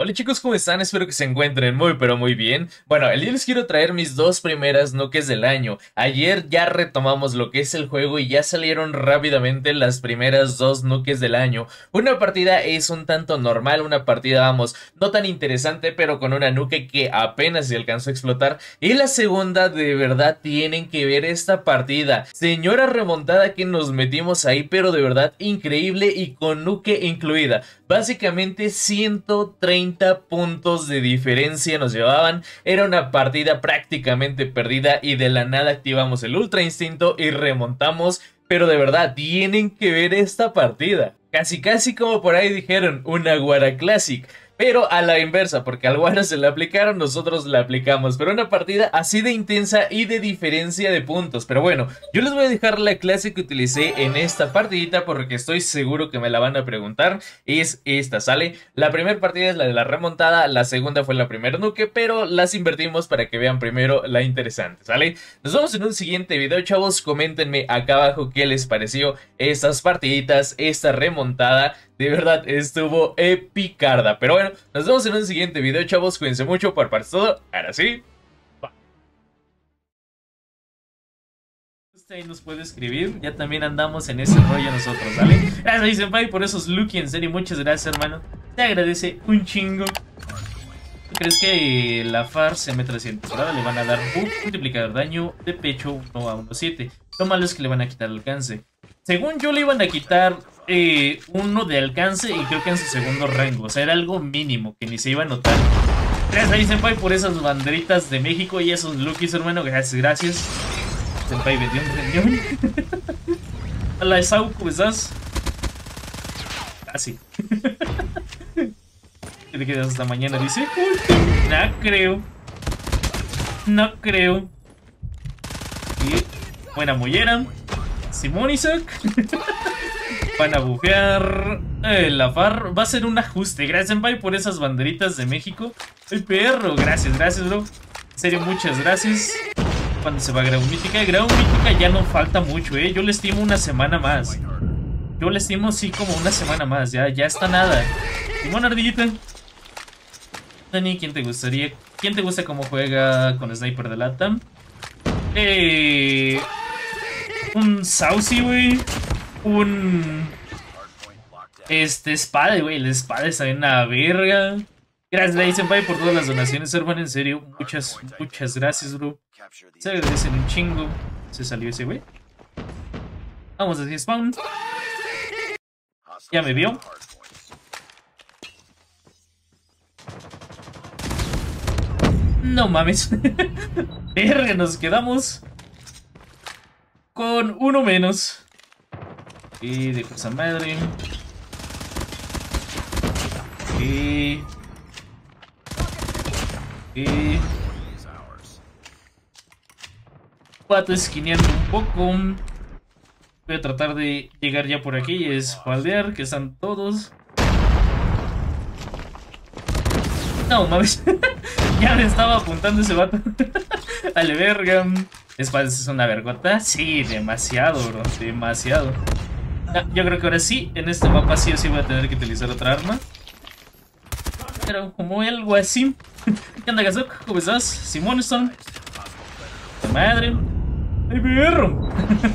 Hola chicos, ¿cómo están? Espero que se encuentren muy pero muy bien. Bueno, el día les quiero traer mis dos primeras nukes del año. Ayer ya retomamos lo que es el juego y ya salieron rápidamente las primeras dos nukes del año. Una partida es un tanto normal, una partida, vamos, no tan interesante, pero con una nuke que apenas se alcanzó a explotar. Y la segunda, de verdad, tienen que ver esta partida. Señora remontada que nos metimos ahí, pero de verdad increíble y con nuke incluida. Básicamente 130 puntos de diferencia nos llevaban, era una partida prácticamente perdida y de la nada activamos el Ultra Instinto y remontamos, pero de verdad tienen que ver esta partida. Casi como por ahí dijeron, una Guara Classic. Pero a la inversa, porque al Guara se la aplicaron, nosotros la aplicamos. Pero una partida así de intensa y de diferencia de puntos. Pero bueno, yo les voy a dejar la clase que utilicé en esta partidita porque estoy seguro que me la van a preguntar. Es esta, ¿sale? La primera partida es la de la remontada, la segunda fue la primera nuke, pero las invertimos para que vean primero la interesante, ¿sale? Nos vemos en un siguiente video, chavos. Coméntenme acá abajo qué les pareció estas partiditas, esta remontada. De verdad, estuvo epicarda. Pero bueno, nos vemos en un siguiente video, chavos. Cuídense mucho, por parte de todo. Ahora sí, bye. Usted ahí nos puede escribir. Ya también andamos en ese rollo nosotros, ¿vale? Gracias, Senpai, por esos Lucky. En serio, muchas gracias, hermano. Te agradece un chingo. ¿Tú crees que la FAR M300 ahora le van a dar buff, multiplicador daño de pecho 1 a 1.7? Lo malo es que le van a quitar alcance. Según yo le iban a quitar uno de alcance y creo que en su segundo rango. O sea, era algo mínimo que ni se iba a notar. Gracias ahí, Senpai, por esas banderitas de México y esos lookies, hermano. Gracias. Senpai vendió un riñón. Hola, Esau, ¿cómo estás? Así. ¿Qué te quedas hasta mañana? Dice. No creo. No creo. Y buena mollera. Simón Isaac. Van a bufear la FAR. Va a ser un ajuste. Gracias, Senpai, por esas banderitas de México. El perro. Gracias, bro. En serio, muchas gracias. ¿Cuándo se va a Grau Mítica? Grau Mítica ya no falta mucho, Yo le estimo una semana más. Yo le estimo, sí, como una semana más. Ya está nada. Simón Ardillita. Dani, ¿quién te gustaría? ¿Quién te gusta cómo juega con Sniper de lata? Un Saucy, güey. Un... espada, güey. La espada está en una verga. Gracias, Lady Senpai, por todas las donaciones, hermano. En serio, muchas gracias, bro. Se agradecen un chingo. Se salió ese, güey. Vamos a decir spawn. Ya me vio. No mames. Verga, nos quedamos con uno menos. Y de cosa madre. Pato esquineando un poco. Voy a tratar de llegar ya por aquí y espaldear, que están todos. No mames. Ya me estaba apuntando ese vato. Dale, verga. ¿Es una vergota? Sí, demasiado, bro. Demasiado. Yo creo que ahora sí, en este mapa sí o sí voy a tener que utilizar otra arma. Pero como algo así. ¿Qué onda, Gazok? ¿Cómo estás? Simón Stone. Madre. ¡Ay, perro!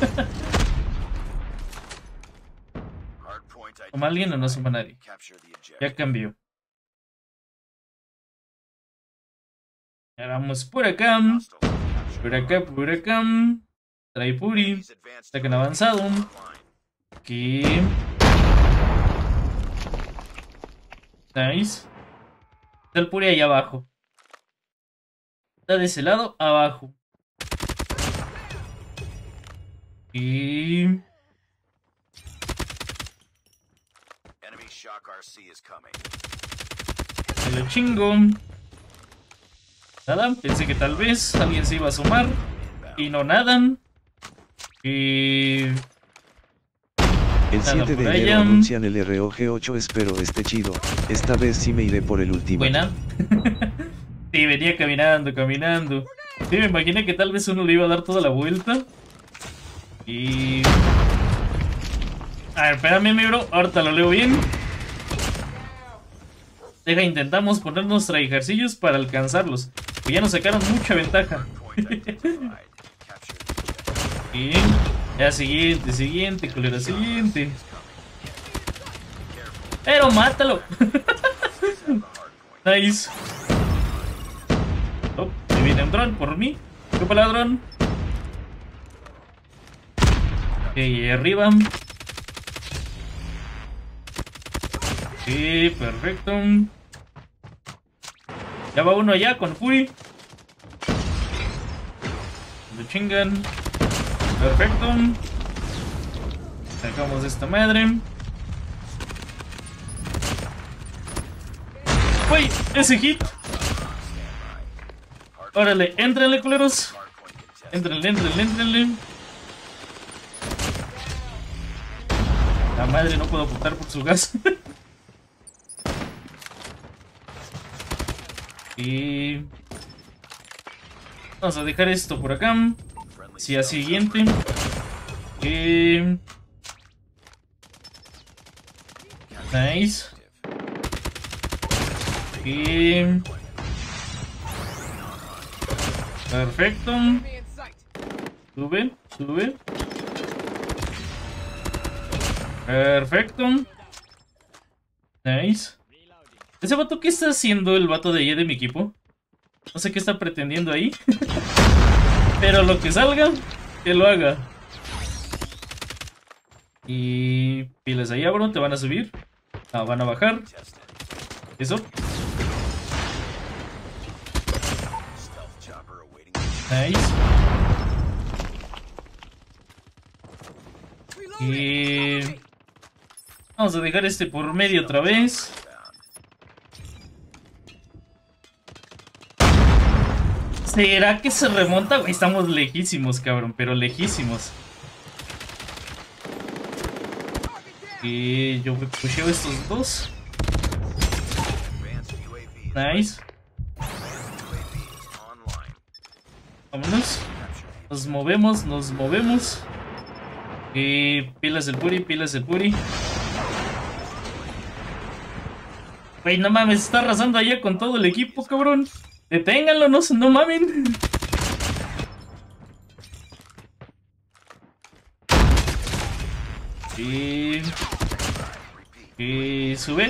¿Suma alguien o no suma nadie? Ya cambió. Ahora vamos por acá. Por acá. Trae Puri. Atacan avanzado. Aquí. Nice. Está el Puri ahí abajo. Está de ese lado, abajo. Y... me lo chingo. Nada, pensé que tal vez alguien se iba a sumar. Y no nada. Y... el 7 de enero anuncian el ROG8, espero esté chido. Esta vez sí me iré por el último. Buena. Sí, venía caminando. Sí, me imaginé que tal vez uno le iba a dar toda la vuelta. Y... a ver, espérame, mi bro. Ahorita lo leo bien. Deja, intentamos ponernos traijarcillos para alcanzarlos. Pues ya nos sacaron mucha ventaja. Y ya siguiente, culero, siguiente. Pero mátalo. Nice. Oh, me viene un dron por mí. ¿Qué ladrón? Ok, arriba. Sí, perfecto. Ya va uno allá con Fury. Lo chingan. Perfecto. Sacamos esta madre. ¡Uy! Ese hit. Órale, éntrenle, culeros. Éntrenle. La madre, no puedo apuntar por su gas. Y vamos a dejar esto por acá. Sí, a siguiente. Nice. Perfecto. Sube. Perfecto. Nice. ¿Ese vato qué está haciendo, el vato de ayer de mi equipo? No sé qué está pretendiendo ahí. Pero lo que salga, que lo haga. Y pilas allá, bro, te van a subir. Ah, van a bajar. Eso. Nice. Y vamos a dejar este por medio otra vez. ¿Será que se remonta? Güey, estamos lejísimos, cabrón, pero lejísimos. Y yo pusheo estos dos. Nice. Vámonos. Nos movemos. Y pilas del puri. Güey, no mames, está arrasando allá con todo el equipo, cabrón. Deténganlo, no mamen. Y sube.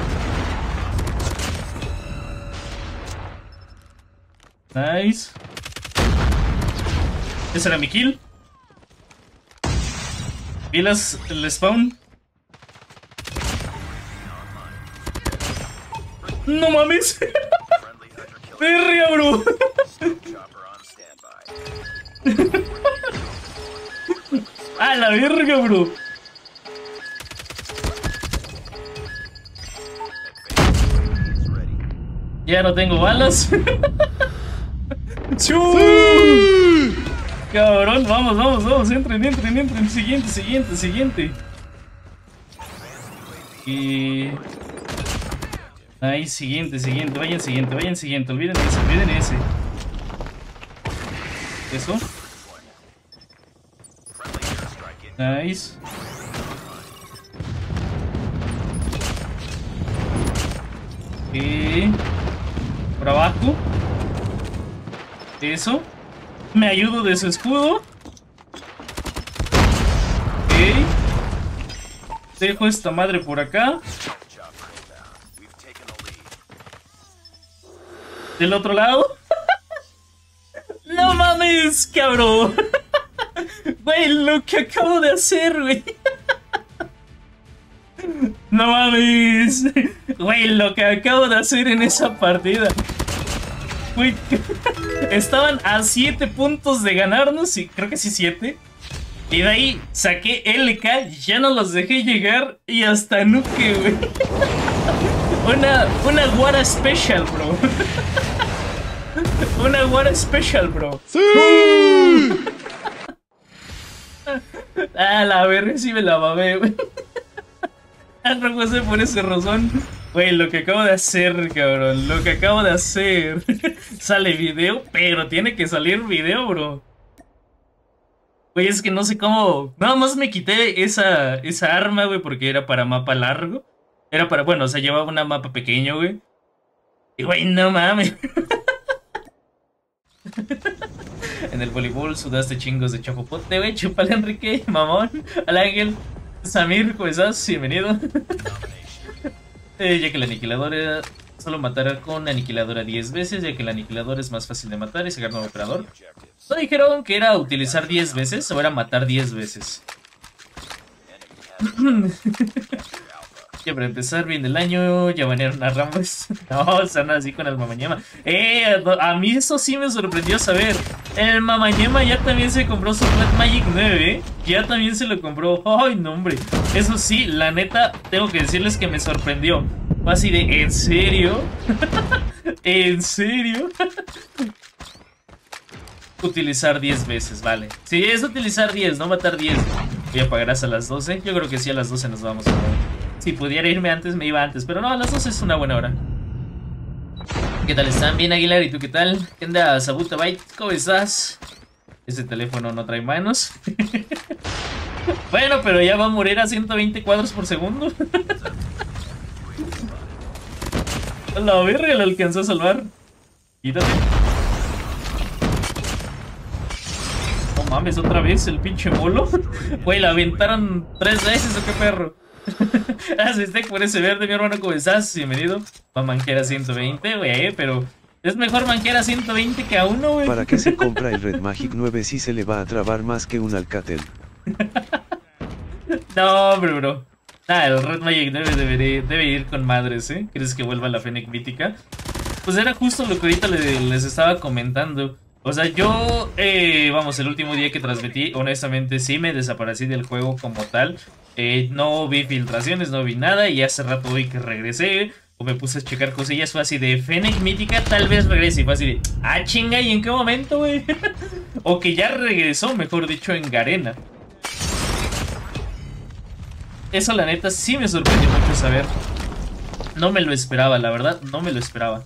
Nice. Ese era mi kill. Pilas el spawn. No mames. Verga, bro. A la verga, bro. Ya no tengo balas. ¡Sí! Cabrón, vamos, entren. Siguiente. Y ahí, siguiente. Vayan siguiente. Olviden ese. Eso. Nice. Y por abajo. Eso. Me ayudo de su escudo. Ok. Dejo esta madre por acá. Del otro lado. No mames, cabrón. Güey, lo que acabo de hacer, güey. No mames. Güey, lo que acabo de hacer en esa partida. Güey, estaban a 7 puntos de ganarnos, y creo que sí 7. Y de ahí saqué LK, ya no los dejé llegar y hasta nuke, güey. Una Guara Special, bro. Una Guara Special, bro. ¡Sí! La verga, sí me la babé, güey. No sé por ese razón. Güey, lo que acabo de hacer, cabrón. Lo que acabo de hacer. Sale video, pero tiene que salir video, bro. Güey, es que no sé cómo. Nada más me quité esa arma, güey, porque era para mapa largo. Era para, bueno, o sea, llevaba una mapa pequeño, güey. Y güey, no mames. En el voleibol sudaste chingos de chapopote, güey. Chúpale, Enrique, mamón. Al Ángel. Samir, ¿cómo estás? Bienvenido. Ya que el aniquilador era solo matar con aniquiladora 10 veces, ya que el aniquilador es más fácil de matar y sacar nuevo operador. ¿No dijeron que era utilizar 10 veces o era matar 10 veces? Ya para empezar bien el año, ya banearon a Ramos. No, están así con el Mamañema. A mí eso sí me sorprendió saber. El Mamañema ya también se compró su Red Magic 9, ya también se lo compró. Ay, no, hombre. Eso sí, la neta, tengo que decirles que me sorprendió. Fue así de, ¿en serio? ¿En serio? Utilizar 10 veces, vale. Sí, es utilizar 10, no matar 10. Voy a pagar hasta las 12. Yo creo que sí, a las 12 nos vamos a ver. Si pudiera irme antes, me iba antes. Pero no, a las 12 es una buena hora. ¿Qué tal están? Bien, Aguilar, ¿y tú qué tal? ¿Qué onda, Sabuta Byte? ¿Cómo estás? Ese teléfono no trae manos. Bueno, pero ya va a morir a 120 cuadros por segundo. La verga lo alcanzó a salvar. Quítate. No mames, otra vez el pinche molo. Güey, la aventaron 3 veces, ¿o qué perro? Asiste por ese verde, mi hermano, ¿cómo estás? Bienvenido. Va a manquera 120, güey, pero es mejor manquera 120 que a 1, güey. ¿Para qué se compra el Red Magic 9 si se le va a trabar más que un Alcatel? No, hombre, bro. El Red Magic 9 debe ir con madres, ¿eh? ¿Quieres que vuelva la Fennec mítica? Pues era justo lo que ahorita les estaba comentando. O sea, yo, vamos, el último día que transmití, honestamente sí me desaparecí del juego como tal. No vi filtraciones, no vi nada, y hace rato hoy que regresé, o me puse a checar cosillas, fue así de Fennec mítica, tal vez regrese, y fue así de, ah, chinga, ¿y en qué momento, güey? O que ya regresó, mejor dicho, en Garena. Eso la neta sí me sorprendió mucho saber. No me lo esperaba, la verdad, no me lo esperaba.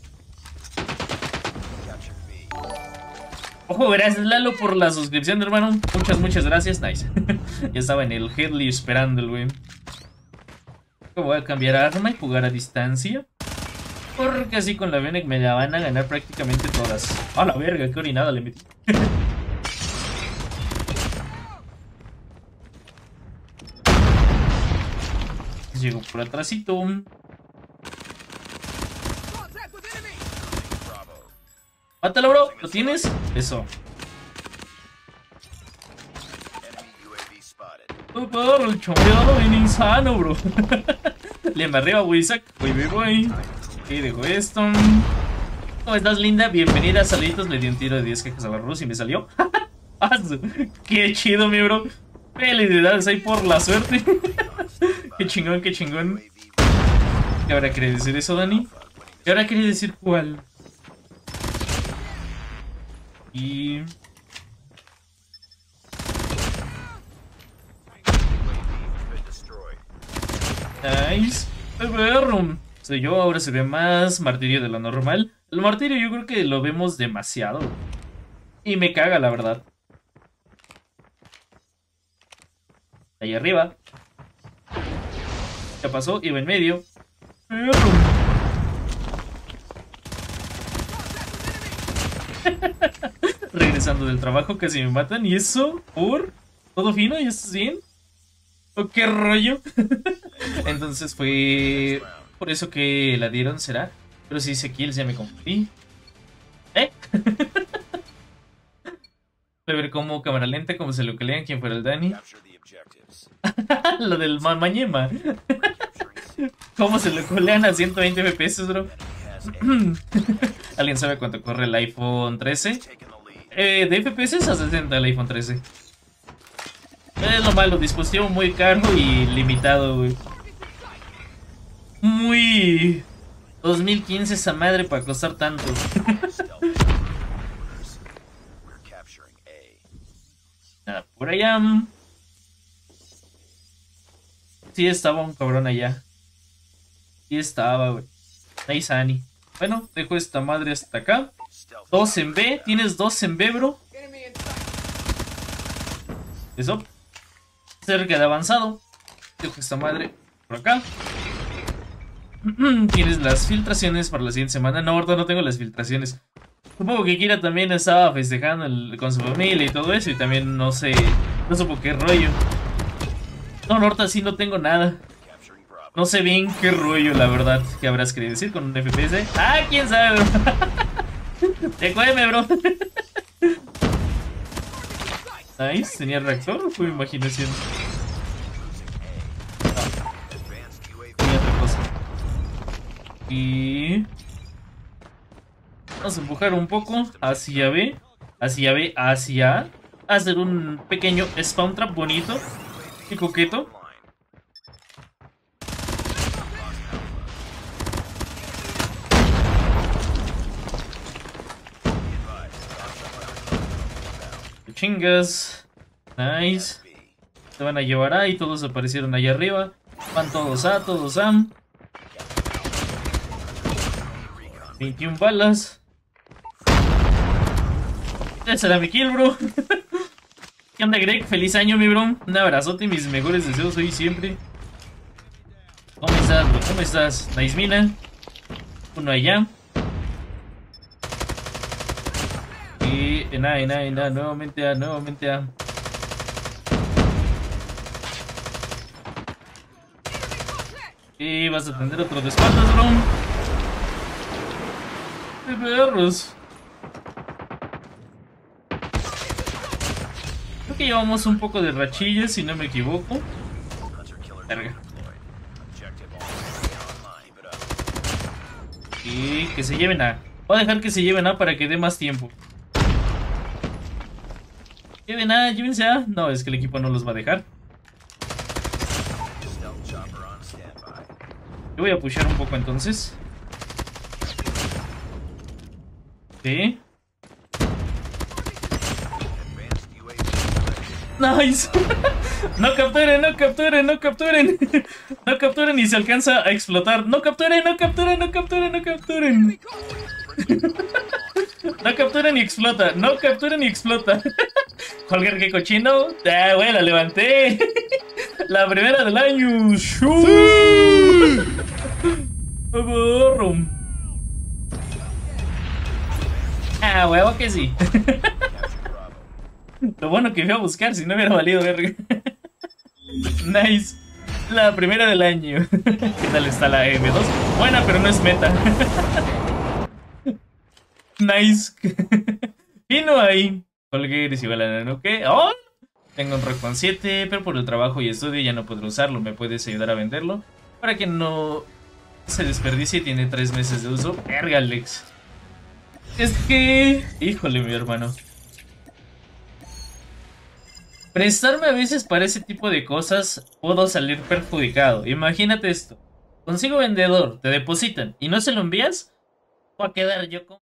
Ojo, gracias Lalo por la suscripción, hermano. Muchas gracias, nice. Ya estaba en el Headley esperando el güey. Voy a cambiar arma y jugar a distancia, porque así con la Fennec me la van a ganar prácticamente todas. A la verga, qué orinada le metí. Llego por atrásito. Mátalo, bro. ¿Lo tienes? Eso. El chompeado bien insano, bro. Lema arriba, Wisak. Voy. Y dejo esto. ¿Cómo estás, linda? Bienvenida. Saluditos. Le di un tiro de 10 quejas a Barros y me salió. Qué chido, mi bro. Felicidades ahí por la suerte. Qué chingón, qué chingón. ¿Qué ahora quiere decir eso, Dani? ¿Qué ahora quiere decir cuál? Y... nice. Soy yo, ahora se ve más martirio de lo normal. El martirio yo creo que lo vemos demasiado. Y me caga, la verdad. Ahí arriba. ¿Qué pasó? Iba en medio. Regresando del trabajo casi me matan. ¿Y eso? ¿Por? ¿Todo fino? ¿Y estás bien? ¿O qué rollo? Entonces fue por eso que la dieron, ¿será? Pero si dice kills ya me confundí. Voy a ver cómo cámara lenta, cómo se lo que lean, quién fuera el Dani. Lo del Mamañema. ¿Cómo se lo colean a 120 FPS, bro? ¿Alguien sabe cuánto corre el iPhone 13? De FPS a 60 el iPhone 13. Es lo malo, dispositivo muy caro y limitado, güey. Muy... 2015 esa madre para costar tanto. Nada, por allá. Sí estaba un cabrón allá. Sí estaba, güey. Nice, Annie. Bueno, dejo esta madre hasta acá. 2 en B. ¿Tienes 2 en B, bro? Eso. Cerca de avanzado. Dejo esta madre por acá. ¿Tienes las filtraciones para la siguiente semana? No, ahorita no tengo las filtraciones. Supongo que Kira también estaba festejando con su familia y todo eso. Y también no sé, no supo qué rollo. No, ahorita sí no tengo nada. No sé bien qué rollo, la verdad. ¿Qué habrás querido decir con un FPS? ¡Ah, quién sabe, bro! ¡Te cueme, bro! Nice, ¿tenía reactor o fue imaginación? Tenía otra cosa. Y... vamos a empujar un poco hacia B. Hacia B, hacia A. Hacer un pequeño spawn trap bonito y coqueto. Chingas. Nice. Se van a llevar A y todos aparecieron allá arriba. Van todos A, todos A. 21 balas. Ese será mi kill, bro. ¿Qué onda, Greg? Feliz año, mi bro. Un abrazote y mis mejores deseos hoy y siempre. ¿Cómo estás, bro? ¿Cómo estás? Nice mina. Uno allá. Y en A, nuevamente A, nuevamente A. Y vas a tener otro de espaldas, bro. ¡Qué perros! Creo que llevamos un poco de rachillas, si no me equivoco. Verga. Y que se lleven A. Voy a dejar que se lleven A para que dé más tiempo. Lleven A, llévense A. No, es que el equipo no los va a dejar. Yo voy a pushear un poco entonces. Sí. Nice. No capturen, no capturen, no capturen. No capturen y se alcanza a explotar. No capturen, no capturen, no capturen, no capturen. No capturen y explota. No capturen y explota. Holger, qué cochino. Ah, bueno, la levanté. La primera del año. ¡Sí! Ah, huevo que sí. Lo bueno que fui a buscar, si no hubiera valido verga. Nice. La primera del año. ¿Qué tal está la M2? Buena, pero no es meta. Nice. Vino ahí. Holger es igual a nano. ¿Qué? ¡Oh! Tengo un Rock con 7, pero por el trabajo y estudio ya no podré usarlo. ¿Me puedes ayudar a venderlo? Para que no se desperdicie. Tiene 3 meses de uso. Verga, Alex. Es que... híjole, mi hermano. Prestarme a veces para ese tipo de cosas puedo salir perjudicado. Imagínate esto. Consigo vendedor, te depositan y no se lo envías. Voy a quedar yo con...